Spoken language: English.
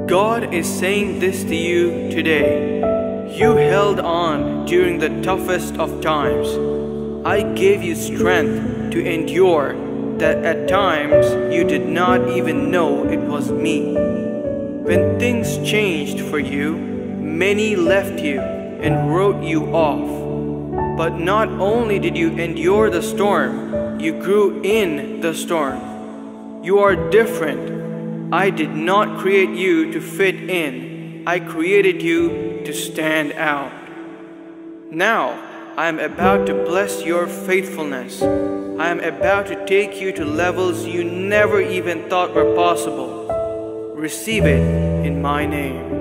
God is saying this to you today. You held on during the toughest of times. I gave you strength to endure that at times you did not even know it was me. When things changed for you, many left you and wrote you off. But not only did you endure the storm, you grew in the storm. You are different. I did not create you to fit in. I created you to stand out. Now, I am about to bless your faithfulness. I am about to take you to levels you never even thought were possible. Receive it in my name.